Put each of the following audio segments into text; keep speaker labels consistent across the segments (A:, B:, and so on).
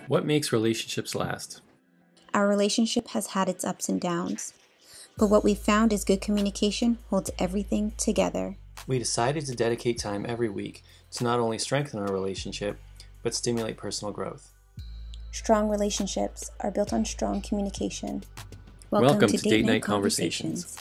A: What makes relationships last?
B: Our relationship has had its ups and downs, but what we found is good communication holds everything together.
A: We decided to dedicate time every week to not only strengthen our relationship, but stimulate personal growth.
B: Strong relationships are built on strong communication.
A: Welcome to Date Night Conversations.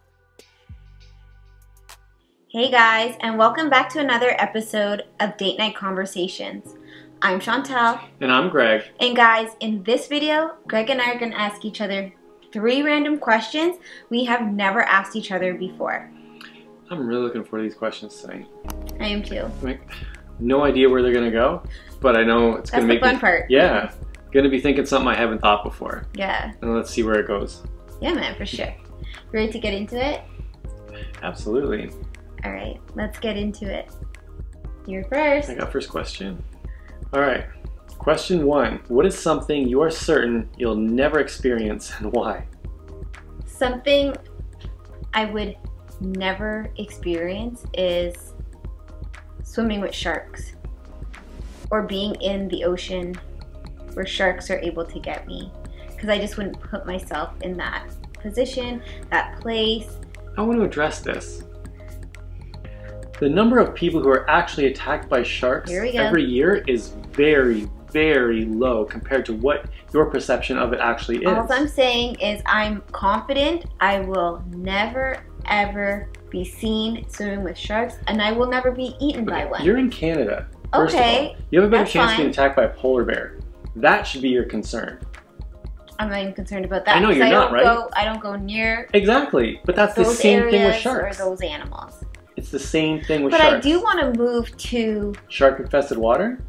C: Hey guys, and welcome back to another episode of Date Night Conversations. I'm Chantel.
A: And I'm Greg.
C: And guys, in this video, Greg and I are going to ask each other 3 random questions we have never asked each other before.
A: I'm really looking forward to these questions tonight.
C: I am too.
A: No idea where they're going to go, but I know it's going to make
C: That's the fun part.
A: Yeah. Going to be thinking something I haven't thought before.
C: Yeah.
A: And let's see where it goes.
C: Yeah, man, for sure. Ready to get into it?
A: Absolutely.
C: All right, let's get into it. You're first.
A: I got first question. All right. Question 1. What is something you are certain you'll never experience and why?
C: Something I would never experience is swimming with sharks or being in the ocean where sharks are able to get me, because I just wouldn't put myself in that position, that place.
A: I want to address this. The number of people who are actually attacked by sharks every year is very, very low compared to what your perception of it actually is.
C: All I'm saying is I'm confident I will never, ever be seen swimming with sharks, and I will never be eaten by one.
A: You're in Canada. First of all, you have a better chance of getting attacked by a polar bear. That should be your concern.
C: I'm not even concerned about that.
A: I know you're not, right?
C: I don't go near.
A: Exactly, but that's the same thing with sharks.
C: Or those animals.
A: It's the same thing with
C: sharks.
A: But
C: I do want to move to
A: shark-infested water.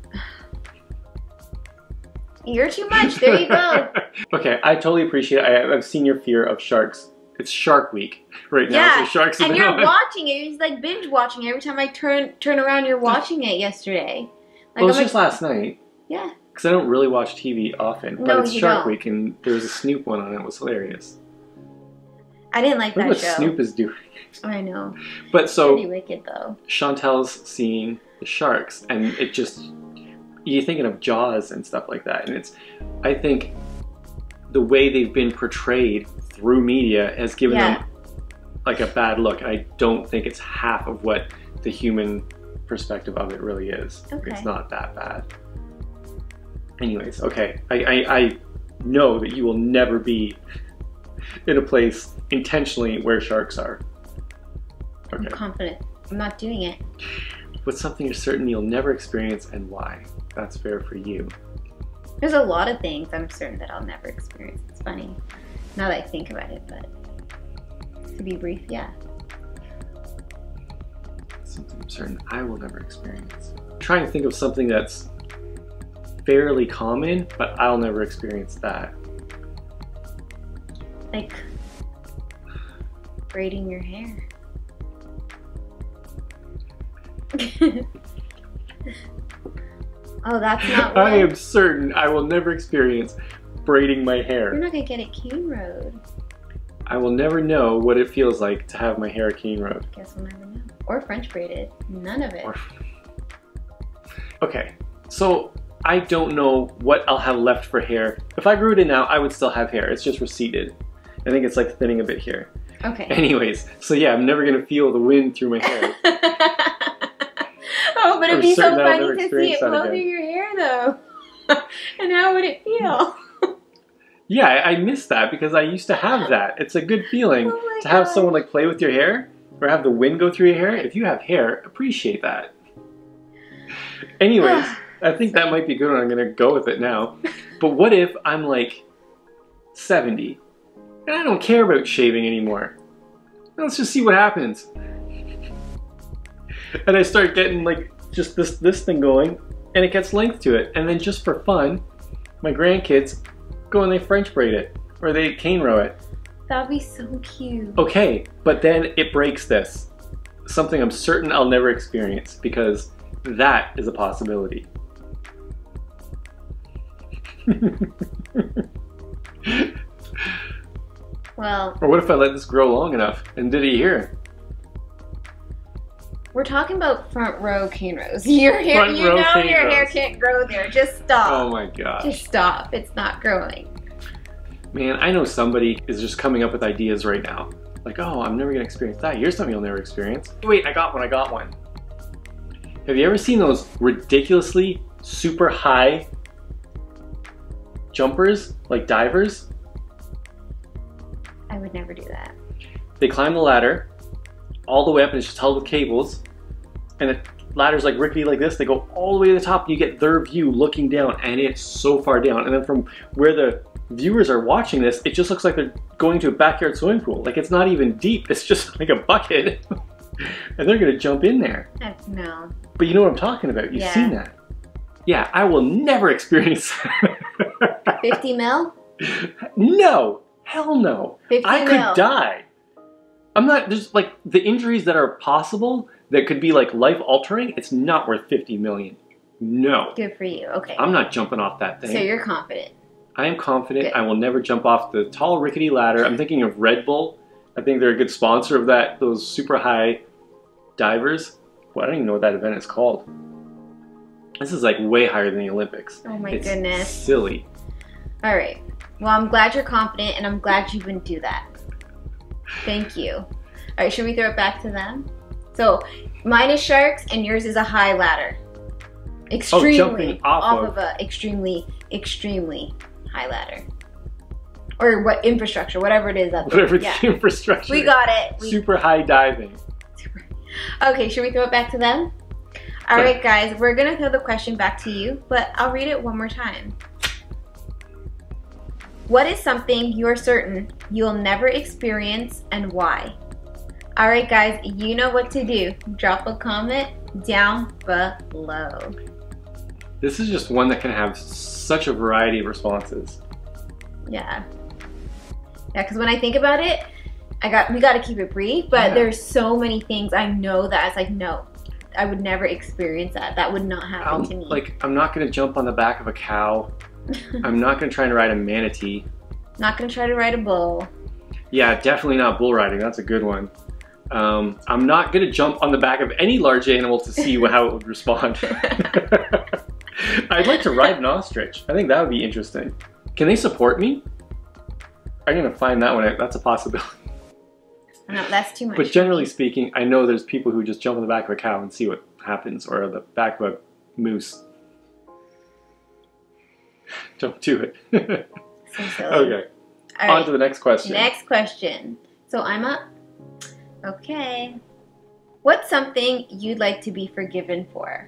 C: You're too much. There you go.
A: Okay, I totally appreciate it. I've seen your fear of sharks. It's Shark Week right now.
C: Yeah,
A: so sharks
C: and you're watching it. You're just like binge watching it. Every time I turn around, you're watching it yesterday.
A: Well, it was just last night.
C: Yeah.
A: Because I don't really watch TV often, but it's Shark Week, and there was a Snoop one on it. It was hilarious.
C: I didn't like that show.
A: Look what Snoop is doing.
C: I know.
A: But so,
C: pretty wicked though.
A: Chantel's seeing the sharks, and it just, you're thinking of Jaws and stuff like that, and it's, I think, the way they've been portrayed through media has given them like a bad look. And I don't think it's half of what the human perspective of it really is.
C: Okay.
A: It's not that bad. Anyways, okay. I know that you will never be in a place intentionally where sharks are. Okay.
C: I'm confident. I'm not doing it.
A: What's something you're certain you'll never experience and why? That's fair for you.
C: There's a lot of things I'm certain that I'll never experience. It's funny now that I think about it, but to be brief, yeah.
A: Something I'm certain I will never experience. I'm trying to think of something that's fairly common, but I'll never experience that.
C: Like braiding your hair. Oh, that's not
A: I am certain I will never experience braiding my hair.
C: You're not gonna get it cane road.
A: I will never know what it feels like to have my hair cane road.
C: Guess we'll never know. Or French braided. None of it.
A: Okay, so I don't know what I'll have left for hair. If I grew it in now, I would still have hair. It's just receded. I think it's like thinning a bit here.
C: Okay.
A: Anyways, so yeah, I'm never gonna feel the wind through my hair.
C: Oh, but it'd be so funny to see it blow through your hair though. And how would it feel?
A: Yeah, I miss that because I used to have that. It's a good feeling to have someone like play with your hair or have the wind go through your hair. If you have hair, appreciate that. Anyways, I think that might be good and I'm gonna go with it now. But what if I'm like 70 and I don't care about shaving anymore? Let's just see what happens. And I start getting like just this thing going and it gets length to it. And then just for fun, my grandkids go and they French braid it or they cane row it.
C: That'd be so cute.
A: Okay, but then it breaks this. Something I'm certain I'll never experience because that is a possibility.
C: Well.
A: Or what if I let this grow long enough and did a year?
C: We're talking about front row cane rows. Your hair,
A: Front
C: you
A: row
C: know
A: cane
C: your hair
A: rows.
C: can't grow there. Just stop.
A: Oh my gosh.
C: Just stop. It's not growing.
A: Man, I know somebody is just coming up with ideas right now. Like, oh, I'm never gonna experience that. Here's something you'll never experience. Wait, I got one. Have you ever seen those ridiculously super high jumpers, like divers?
C: I would never do that.
A: They climb the ladder all the way up and it's just held with cables. And the ladder's like rickety like this. They go all the way to the top and you get their view looking down and it's so far down. And then from where the viewers are watching this, it just looks like they're going to a backyard swimming pool. Like it's not even deep, it's just like a bucket. And they're gonna jump in there.
C: No.
A: But you know what I'm talking about, you've
C: Yeah.
A: seen that. Yeah, I will never experience
C: 50 mil?
A: No, hell no.
C: 50
A: I
C: mil.
A: could die. I'm not, there's like the injuries that are possible that could be like life altering, it's not worth 50 million. No.
C: Good for you. Okay.
A: I'm not jumping off that thing.
C: So you're confident.
A: I am confident.
C: Good.
A: I will never jump off the tall rickety ladder. I'm thinking of Red Bull. I think they're a good sponsor of that. Those super high divers. Well, I don't even know what that event is called. This is like way higher than the Olympics.
C: Oh my
A: It's
C: goodness.
A: silly.
C: All right. Well, I'm glad you're confident and I'm glad you wouldn't do that. Thank you. All right, should we throw it back to them? So mine is sharks and yours is a high ladder. Extremely
A: jumping off
C: of a extremely high ladder. Or what infrastructure, whatever it is up there.
A: Whatever the
C: Yeah.
A: infrastructure.
C: We got it.
A: Super high diving.
C: Okay, should we throw it back to them? All
A: Sure.
C: right, guys, we're gonna throw the question back to you, but I'll read it one more time. What is something you're certain you'll never experience and why? All right, guys, you know what to do. Drop a comment down below.
A: This is just one that can have such a variety of responses.
C: Yeah. Yeah, because when I think about it, we got to keep it brief, but
A: Yeah.
C: there's so many things I know that it's like, no, I would never experience that. That would not happen to me.
A: Like, I'm not going to jump on the back of a cow. I'm not going to try and ride a manatee.
C: Not gonna try to ride a bull.
A: Yeah, definitely not bull riding. That's a good one. I'm not going to jump on the back of any large animal to see how it would respond. I'd like to ride an ostrich. I think that would be interesting. Can they support me? I'm going to find that one out. That's a possibility.
C: No, that's too much.
A: But generally speaking, I know there's people who just jump on the back of a cow and see what happens, or the back of a moose. Don't do it.
C: So silly.
A: Okay,
C: All
A: on
C: right.
A: to the next question.
C: Next question. So I'm up. Okay. What's something you'd like to be forgiven for?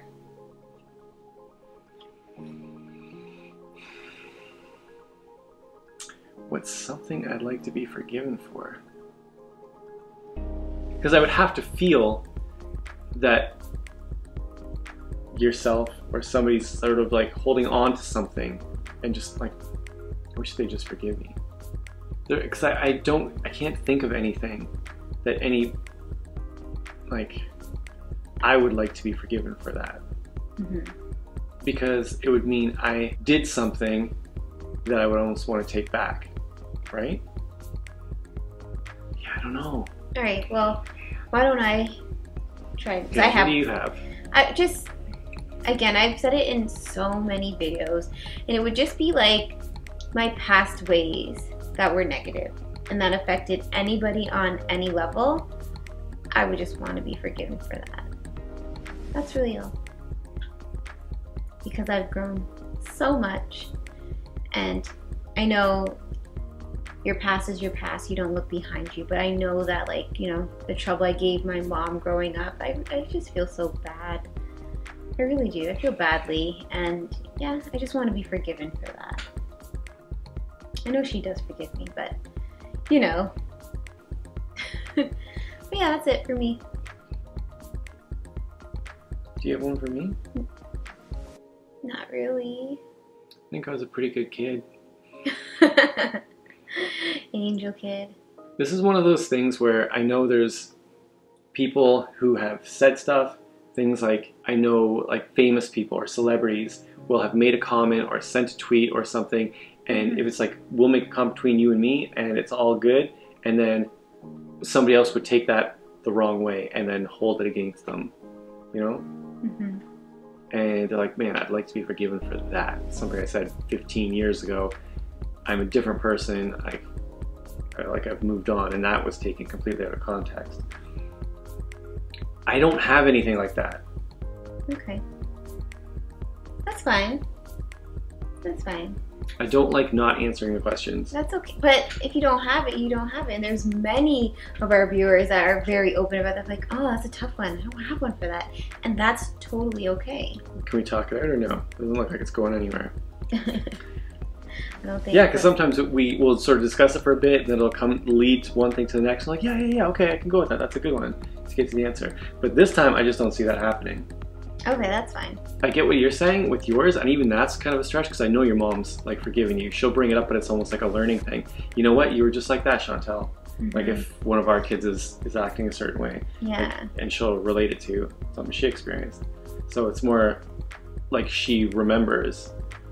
A: What's something I'd like to be forgiven for? Because I would have to feel that yourself or somebody's sort of like holding on to something and just like, I wish they'd just forgive me. Because I can't think of anything that I would like to be forgiven for that.
C: Mm-hmm. Because
A: It would mean I did something that I would almost want to take back, right? Yeah, I don't know.
C: All right. Well, why don't I try? Because
A: Okay,
C: I have.
A: What do you have?
C: Again, I've said it in so many videos, and it would just be like my past ways that were negative and that affected anybody on any level. I would just want to be forgiven for that. That's really all. Because I've grown so much, and I know your past is your past. You don't look behind you, but I know that, like, you know, the trouble I gave my mom growing up, I just feel so bad. I really do. I feel badly, and yeah, I just want to be forgiven for that. I know she does forgive me, but you know. But yeah, that's it for me.
A: Do you have one for me?
C: Not really.
A: I think I was a pretty good kid.
C: Angel kid.
A: This is one of those things where I know there's people who have said stuff, things like, I know like famous people or celebrities will have made a comment or sent a tweet or something, and if it's like, we'll make a comment between you and me and it's all good, and then somebody else would take that the wrong way and then hold it against them, you know?
C: Mm-hmm.
A: And they're like, man, I'd like to be forgiven for that. Something I said 15 years ago. I'm a different person. I've moved on, and that was taken completely out of context. I don't have anything like that.
C: Okay. That's fine. That's fine.
A: I don't like not answering the questions.
C: That's okay. But if you don't have it, you don't have it. And there's many of our viewers that are very open about that. Like, oh, that's a tough one. I don't have one for that. And that's totally okay.
A: Can we talk it out or no? It doesn't look like it's going anywhere.
C: I don't think.
A: Yeah, because sometimes we will sort of discuss it for a bit, and then it'll lead to one thing to the next. I'm like, yeah, okay, I can go with that. That's a good one to get to the answer. But this time, I just don't see that happening.
C: Okay, that's fine.
A: I get what you're saying with yours, and even that's kind of a stretch because I know your mom's like forgiving you. She'll bring it up, but it's almost like a learning thing. You know what? You were just like that, Chantel.
C: Mm-hmm.
A: Like if one of our kids is acting a certain way,
C: Yeah.
A: and she'll relate it to something she experienced. So it's more like she remembers.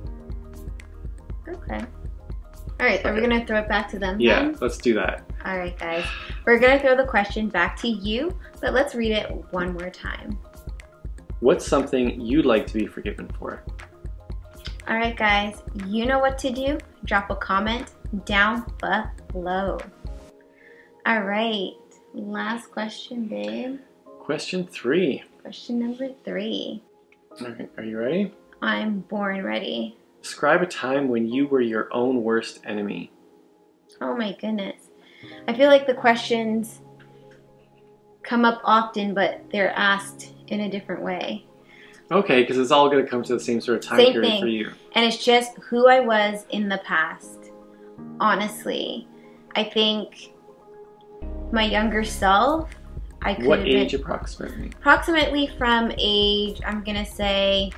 C: Okay. All right, are we going to throw it back to them
A: Yeah,
C: then?
A: let's do that.
C: All right, guys. We're going to throw the question back to you, but let's read it one more time.
A: What's something you'd like to be forgiven for?
C: All right, guys. You know what to do. Drop a comment down below. All right. Last question, babe.
A: Question 3.
C: Question number 3.
A: Okay, are you ready?
C: I'm born ready.
A: Describe a time when you were your own worst enemy.
C: Oh my goodness. I feel like the questions come up often, but they're asked in a different way.
A: Okay, because it's all going to come to the same sort of time
C: Same
A: period
C: thing.
A: for you.
C: And it's just who I was in the past. Honestly, I think my younger self, I could
A: What
C: have
A: age
C: been
A: approximately?
C: approximately from age, I'm gonna say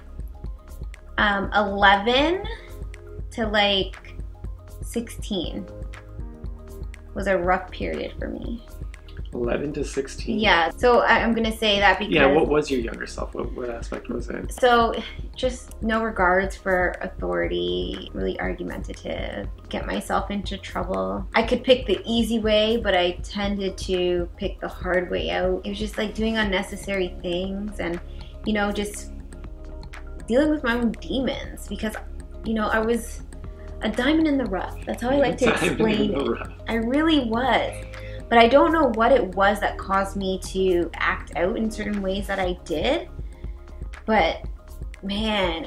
C: 11 to like 16 was a rough period for me.
A: 11 to 16?
C: Yeah, so I'm gonna say that because
A: Yeah, what was your younger self? What aspect was it?
C: so just no regards for authority, really argumentative, get myself into trouble. I could pick the easy way, but I tended to pick the hard way out. It was just like doing unnecessary things and, you know, just dealing with my own demons because, you know, I was a diamond in the rough. That's how I like to explain it. I really was. But I don't know what it was that caused me to act out in certain ways that I did. But man,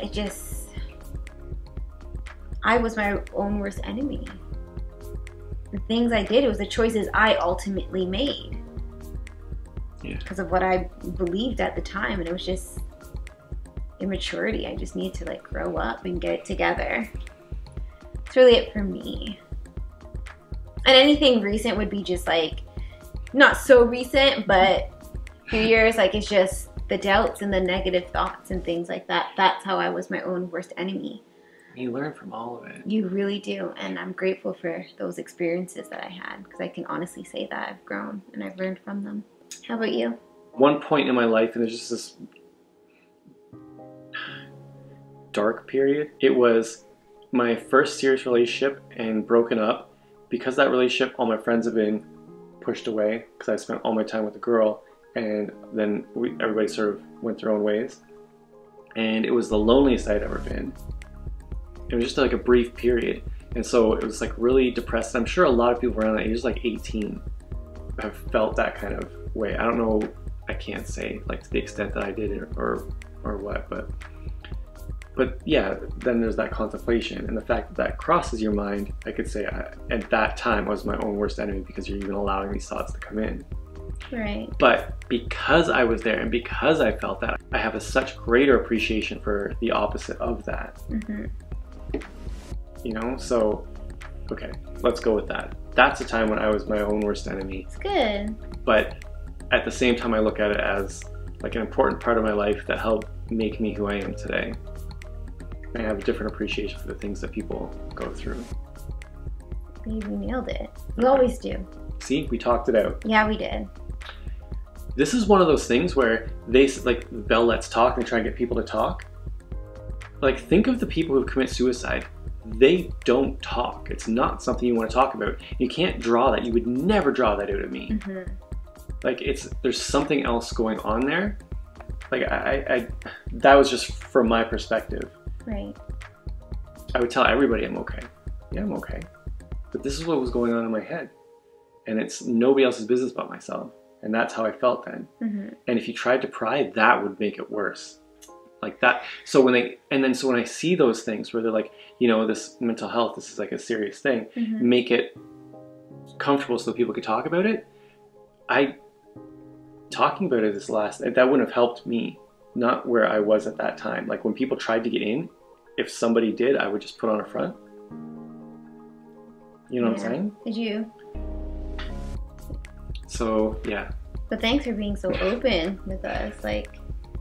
C: I was my own worst enemy. The things I did, it was the choices I ultimately made.
A: Yeah.
C: Because of what I believed at the time. And it was just immaturity. I just need to like grow up and get it together. That's really it for me. And anything recent would be just like, not so recent, but a few years, like it's just the doubts and the negative thoughts and things like that. That's how I was my own worst enemy.
A: You learn from all of it.
C: You really do. And I'm grateful for those experiences that I had because I can honestly say that I've grown and I've learned from them. How about you?
A: One point in my life, and there's just this dark period, it was my first serious relationship and broken up. Because that relationship, all my friends have been pushed away because I spent all my time with the girl, and then everybody sort of went their own ways. And it was the loneliest I'd ever been. It was just like a brief period. And so it was like really depressed. I'm sure a lot of people around that age, like 18, have felt that kind of way. I don't know, I can't say like to the extent that I did or what, but yeah, then there's that contemplation and the fact that crosses your mind. I could say at that time I was my own worst enemy because you're even allowing these thoughts to come in.
C: Right.
A: But because I was there and because I felt that, I have a such greater appreciation for the opposite of that.
C: Mm-hmm.
A: You know, so okay, let's go with that. That's a time when I was my own worst enemy.
C: It's good.
A: But at the same time, I look at it as like an important part of my life that helped make me who I am today. I have a different appreciation for the things that people go through.
C: You nailed it. You always do.
A: See, we talked it out.
C: Yeah, we did.
A: This is one of those things where they, like, Bell Let's Talk and try and get people to talk. Like, think of the people who commit suicide. They don't talk. It's not something you want to talk about. You can't draw that. You would never draw that out of me.
C: Mm-hmm.
A: Like there's something else going on there. Like that was just from my perspective.
C: Right.
A: I would tell everybody I'm okay. Yeah, I'm okay. But this is what was going on in my head. And it's nobody else's business but myself. And that's how I felt then.
C: Mm-hmm.
A: And if you tried to pry, that would make it worse. Like that. So when I see those things where they're like, you know, this mental health, this is like a serious thing,
C: Mm-hmm.
A: make it comfortable so that people could talk about it. Talking about it that wouldn't have helped me, not where I was at that time. Like when people tried to get in, if somebody did, I would just put on a front. You know what I'm saying?
C: Did you?
A: So yeah.
C: But thanks for being so open with us. Like.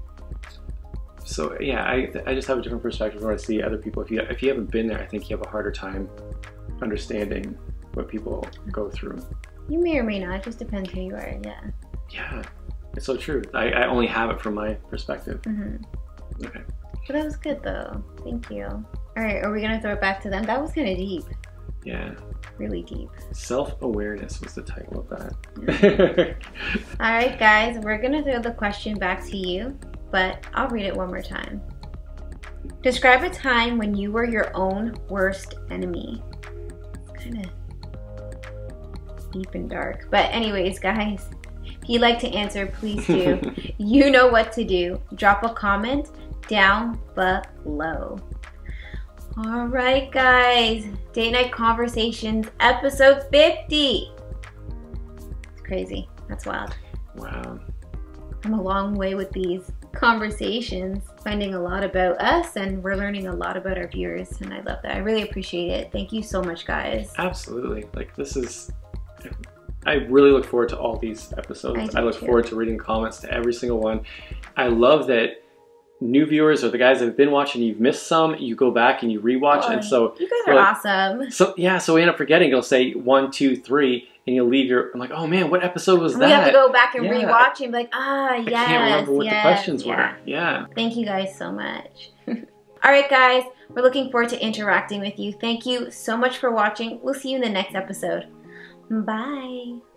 A: So yeah, I just have a different perspective when I see other people. If you haven't been there, I think you have a harder time understanding what people go through.
C: You may or may not. It just depends who you are. Yeah.
A: Yeah, it's so true. I only have it from my perspective.
C: Mm-hmm.
A: Okay.
C: But that was good though. Thank you. All right, are we gonna throw it back to them? That was kind of deep.
A: Yeah.
C: Really deep.
A: Self-awareness was the title of that.
C: All right, guys, we're gonna throw the question back to you, but I'll read it one more time. Describe a time when you were your own worst enemy. It's kind of deep and dark. But anyways, guys, if you'd like to answer, please do. You know what to do. Drop a comment down below. All right, guys. Date Night Conversations, episode 50. It's crazy. That's wild.
A: Wow.
C: I'm a long way with these conversations, finding a lot about us, and we're learning a lot about our viewers, and I love that. I really appreciate it. Thank you so much, guys.
A: Absolutely. Like I really look forward to all these episodes. I look forward to reading comments to every single one. I love that new viewers or the guys that have been watching, you've missed some, you go back and you rewatch, and so
C: you guys are awesome.
A: So yeah, so we end up forgetting. It'll say 1, 2, 3, and you'll leave I'm like, oh man, what episode was that?
C: We have to go back and rewatch and be like, yes,
A: I can't remember what the questions were. Yeah.
C: Thank you guys so much. All right, guys, we're looking forward to interacting with you. Thank you so much for watching. We'll see you in the next episode. Bye.